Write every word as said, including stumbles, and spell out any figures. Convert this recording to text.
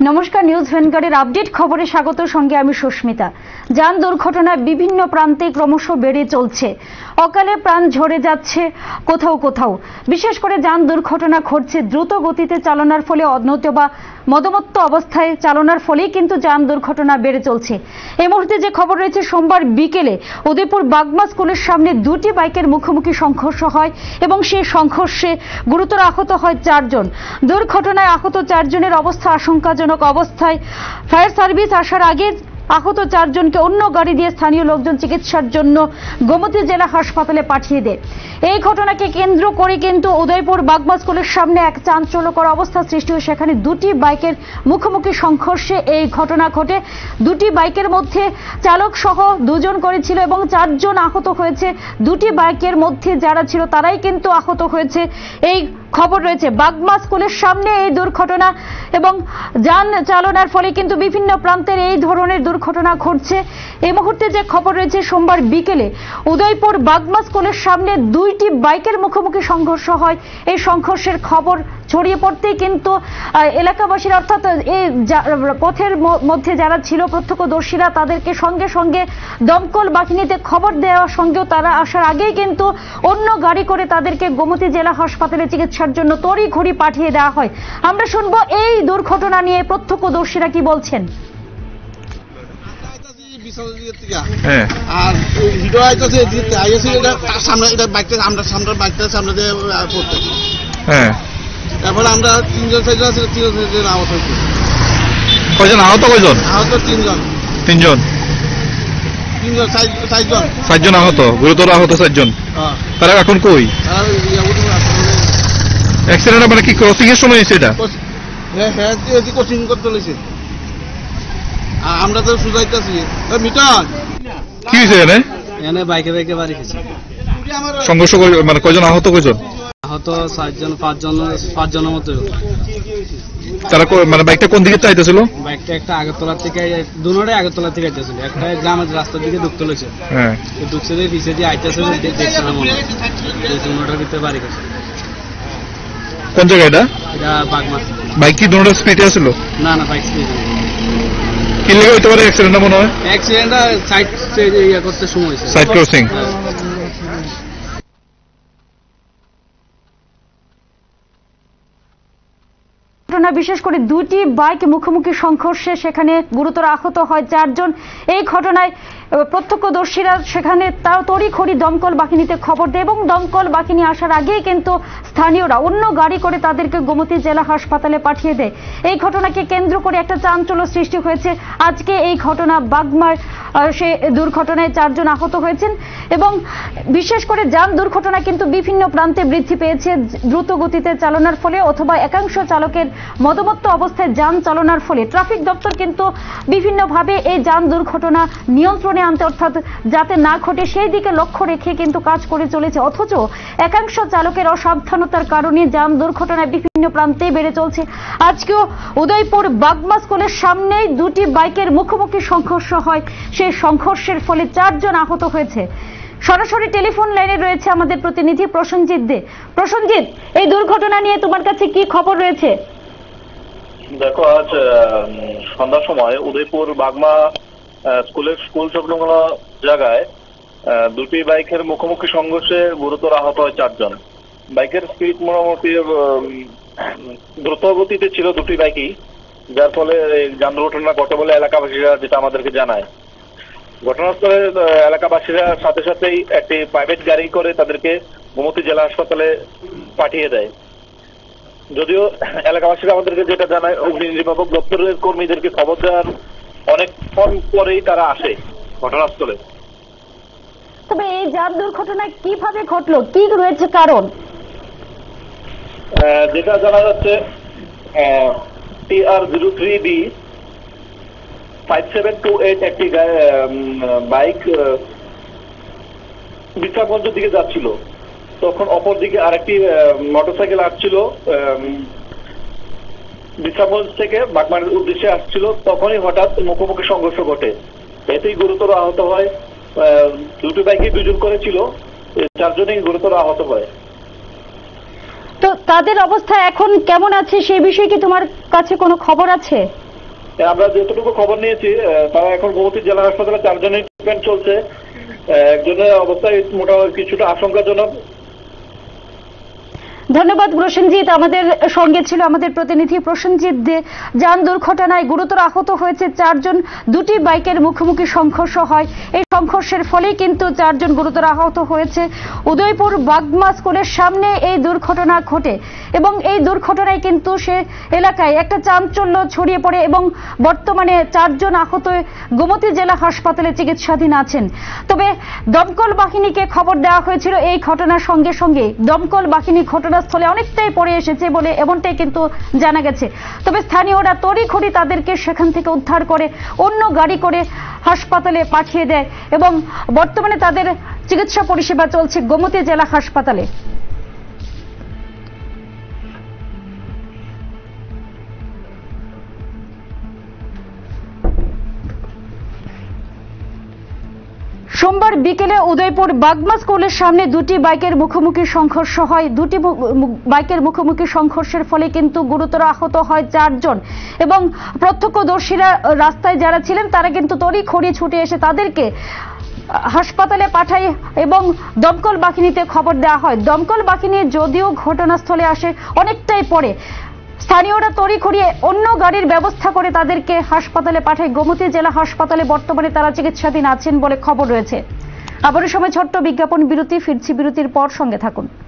নমস্কার, news ভ্যানগার্ডের update খবরে স্বাগত। সঙ্গে আমি সুস্মিতা। যান দুর্ঘটনায় বিভিন্ন প্রান্তে ক্রমশ বেড়ে চলছে। অকালে প্রাণ ঝরে যাচ্ছে কোথাও কোথাও। বিশেষ করে যান দুর্ঘটনা ঘটছে দ্রুত গতিতে চালানোর ফলে, অনৈত বা মদমত্ত অবস্থায় চালানোর ফলেই কিন্তু যান দুর্ঘটনা বেড়ে চলছে। এই মুহূর্তে যে খবর রয়েছে, সোমবার বিকেলে উদয়পুর বাগমা স্কুলের সামনে দুটি বাইকের মুখোমুখি সংঘর্ষ হয় এবং সেই সংঘর্ষে গুরুতর আহত হয় চারজন। দুর্ঘটনায় আহত চারজনের অবস্থা আশঙ্কাজনক অবস্থায়। ফায়ার সার্ভিস আসার আগে আহত চারজনকে অন্য গাড়ি দিয়ে স্থানীয় লোকজন চিকিৎসার জন্য গোমতী জেলা হাসপাতালে পাঠিয়ে দেয়। এই ঘটনাকে কেন্দ্র করে কিন্তু উদয়পুর বাগমা স্কুলের সামনে এক চাঞ্চল্যকর অবস্থা সৃষ্টি হয়। সেখানে দুটি বাইকের মুখোমুখি সংঘর্ষে এই ঘটনা ঘটে। দুটি বাইকের মধ্যে চালক সহ দুজন করে ছিল এবং চারজন আহত হয়েছে। দুটি বাইকের মধ্যে যারা ছিল তারাই কিন্তু আহত হয়েছে। এই খবর রয়েছে বাগমা স্কুলের সামনে এই দুর্ঘটনা এবং যান চালনার ফলে কিন্তু বিভিন্ন প্রান্তের এই ধরনের দুর্ঘটনা ঘটছে। এই মুহূর্তে যে খবর রয়েছে, সোমবার বিকেলে উদয়পুর বাগমা স্কুলের সামনে দুইটি বাইকের মুখোমুখি সংঘর্ষ হয়। এই সংঘর্ষের খবর ছড়িয়ে পড়তেই কিন্তু এলাকাবাসীরা, অর্থাৎ এই পথের মধ্যে যারা ছিল প্রত্যক্ষদর্শীরা, তাদেরকে সঙ্গে সঙ্গে দমকল বাহিনীতে খবর দেওয়ার সঙ্গেও তারা আসার আগেই কিন্তু অন্য গাড়ি করে তাদেরকে গোমতী জেলা হাসপাতালে চিকিৎসার জন্য তড়িঘড়ি পাঠিয়ে দেওয়া হয়। আমরা শুনবো এই দুর্ঘটনা নিয়ে প্রত্যক্ষদর্শীরা কি বলছেন। আর ভিডিও আইতেছে আইসি এটা সামনে, এটা বাইকটা আমরা সামনে বাইকটা সামনে দিয়ে পড়তে, হ্যাঁ তারপরে আমরা তিনজন চারজন আছে, তিনজন চারজন আহত হয়েছে। কয়জন আহত? কয়জন আহত? তিনজন। তিনজন তিনজন চারজন চারজন আহত, গুরুতর আহত চারজন। তারা এখন কই? অ্যাক্সিডেন্ট মানে কি ক্রসিং এর সময় হয়েছে? এটা হ্যাঁ হ্যাঁ কোচিং করতে লেছে। আমরা তো সুজাইতেছি। মিটন কি হয়েছে এখানে? এখানে বাইকে বাইকে বাড়ি গেছে। সংঘর্ষ মানে কয়জন আহত? কয়জন আহত? চারজন, পাঁচজন, পাঁচজনের মতো। তারা মানে বাইকটা কোন দিকে চাইতেছিল? বাইকটা একটা আগরতলা থেকে, দুটোটাই আগরতলা থেকে আইতেছিল। একটা গ্রামের রাস্তার দিকে ঢুকতে লেছে, হ্যাঁ ঢুকছে দিয়ে পিছে দিয়ে আইতেছিল, দেখছিলাম মনে হয় দুটোটার ভিতরে বাড়ি গেছে। কোন জায়গা এটা? এটা বাগমা। বাইক কি দুটোটা স্পিডে আসছিল? না না, বাইক স্পিডে। কি লেগে হইতে পারে অ্যাক্সিডেন্টটা মনে হয়? অ্যাক্সিডেন্টটা সাইড ইয়া করতে সময় হয়েছে, সাইড ক্রসিং। বিশেষ করে দুটি বাইক মুখোমুখি সংঘর্ষে সেখানে গুরুতর আহত হয় চারজন। এই ঘটনায় প্রত্যক্ষদর্শীরা সেখানে তার তড়িঘড়ি দমকল বাহিনীতে খবর দেয় এবং দমকল বাহিনী আসার আগেই কিন্তু স্থানীয়রা অন্য গাড়ি করে তাদেরকে গোমতী জেলা হাসপাতালে পাঠিয়ে দেয়। এই ঘটনাকে কেন্দ্র করে একটা চাঞ্চল্য সৃষ্টি হয়েছে। আজকে এই ঘটনা বাগমার সে দুর্ঘটনায় চারজন আহত হয়েছেন এবং বিশেষ করে যান দুর্ঘটনা কিন্তু বিভিন্ন প্রান্তে বৃদ্ধি পেয়েছে দ্রুত গতিতে চালানোর ফলে অথবা একাংশ চালকের মদমত্ত অবস্থায় যান চালানোর ফলে। ট্রাফিক দপ্তর কিন্তু বিভিন্নভাবে এই যান দুর্ঘটনা নিয়ন্ত্রণে আনতে, অর্থাৎ যাতে না ঘটে সেই দিকে লক্ষ্য রেখে কিন্তু কাজ করে চলেছে। অথচ একাংশ চালকের অসাবধানতার কারণে যান দুর্ঘটনায় বিভিন্ন প্রান্তেই বেড়ে চলছে। আজকেও উদয়পুর বাগমা স্কুলের সামনেই দুটি বাইকের মুখোমুখি সংঘর্ষ হয়। সেই সংঘর্ষের ফলে চারজন আহত হয়েছে। সরাসরি টেলিফোন লাইনে রয়েছে আমাদের প্রতিনিধি প্রসেনজিৎ দে। প্রসেনজিৎ, এই দুর্ঘটনা নিয়ে তোমার কাছে কি খবর রয়েছে? দেখো, আজ সন্ধ্যার সময় উদয়পুর বাগমা স্কুলের স্কুল সংলগ্ন জায়গায় দুটি বাইকের মুখোমুখি সংঘর্ষে গুরুতর আহত হয় চারজন। বাইকের স্পিড মোটামুটি দ্রুত গতিতে ছিল দুটি বাইকই, যার ফলে যান দুর্ঘটনা ঘটে বলে এলাকাবাসীরা যেটা আমাদেরকে জানায়। ঘটনাস্থলে এলাকাবাসীরা সাথে সাথেই একটি প্রাইভেট গাড়ি করে তাদেরকে গোমতী জেলা হাসপাতালে পাঠিয়ে দেয়। যদিও এলাকাবাসীরা আমাদেরকে যেটা জানায়, অগ্নি নির্বাপক দপ্তরের কর্মীদেরকে খবর দেওয়ার অনেকক্ষণ পরেই তারা আসে ঘটনাস্থলে। তবে এই যান দুর্ঘটনা কিভাবে ঘটলো, কি রয়েছে কারণ? যেটা জানা যাচ্ছে, T R zero three B five seven two eight একটি বাইক বিশ্রামগঞ্জের দিকে যাচ্ছিল। তখন অপর দিকে আরেকটি মোটরসাইকেল আসছিল বিশ্রামগঞ্জ থেকে বাগমার উদ্দেশ্যে আসছিল। তখনই হঠাৎ মুখোমুখি সংঘর্ষ ঘটে, এতেই গুরুতর আহত হয়। দুটি বাইকে দুজন করেছিল, চারজনেই গুরুতর আহত হয়। তো তাদের অবস্থা এখন কেমন আছে সেই বিষয়ে কি তোমার কাছে কোনো খবর আছে? আমরা যতটুকু খবর নিয়েছি তারা এখন গোমতী জেলা হাসপাতালে চারজনের ট্রিটমেন্ট চলছে। একজনের অবস্থায় মোটামুটি কিছুটা আশঙ্কাজনক। ধন্যবাদ প্রসেনজিৎ। আমাদের সঙ্গে ছিল আমাদের প্রতিনিধি প্রসেনজিৎ দে। যান দুর্ঘটনায় গুরুতর আহত হয়েছে চারজন। দুটি বাইকের মুখোমুখি সংঘর্ষ হয়, এই সংঘর্ষের ফলেই কিন্তু চারজন গুরুতর আহত হয়েছে। উদয়পুর বাগমা স্কুলের সামনে এই দুর্ঘটনা ঘটে এবং এই দুর্ঘটনায় কিন্তু সে এলাকায় একটা চাঞ্চল্য ছড়িয়ে পড়ে এবং বর্তমানে চারজন আহত গোমতী জেলা হাসপাতালে চিকিৎসাধীন আছেন। তবে দমকল বাহিনীকে খবর দেওয়া হয়েছিল এই ঘটনার সঙ্গে সঙ্গে দমকল বাহিনী ঘটনাস্থলে অনেকটাই পড়ে এসেছে বলে এমনটাই কিন্তু জানা গেছে। তবে স্থানীয়রা তড়িঘড়ি তাদেরকে সেখান থেকে উদ্ধার করে অন্য গাড়ি করে হাসপাতালে পাঠিয়ে দেয় এবং বর্তমানে তাদের চিকিৎসা পরিষেবা চলছে গোমতী জেলা হাসপাতালে। সোমবার বিকেলে উদয়পুর বাগমা স্কুলের সামনে দুটি বাইকের মুখোমুখি সংঘর্ষ হয়। দুটি বাইকের মুখোমুখি সংঘর্ষের ফলে কিন্তু গুরুতর আহত হয় চারজন এবং প্রত্যক্ষদর্শীরা রাস্তায় যারা ছিলেন তারা কিন্তু তড়িঘড়ি ছুটে এসে তাদেরকে হাসপাতালে পাঠায় এবং দমকল বাহিনীতে খবর দেওয়া হয়। দমকল বাহিনী যদিও ঘটনাস্থলে আসে অনেকটাই পরে, স্থানীয়রা তড়িঘড়ি অন্য গাড়ির ব্যবস্থা করে তাদেরকে হাসপাতালে পাঠায়। গোমতী জেলা হাসপাতালে বর্তমানে তারা চিকিৎসাধীন আছেন বলে খবর রয়েছে। আবারও সময় ছোট্ট বিজ্ঞাপন বিরতি, ফিরছি বিরতির পর, সঙ্গে থাকুন।